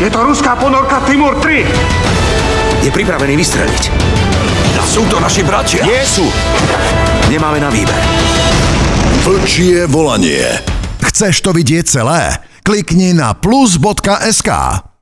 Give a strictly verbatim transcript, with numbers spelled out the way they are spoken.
Je to ruská ponorka Timur tri! Je pripravený vystreliť. A sú to naši bratia. Nie sú. Nemáme na výber. Vlčie volanie. Chceš to vidieť celé? Klikni na plus bodka es ká.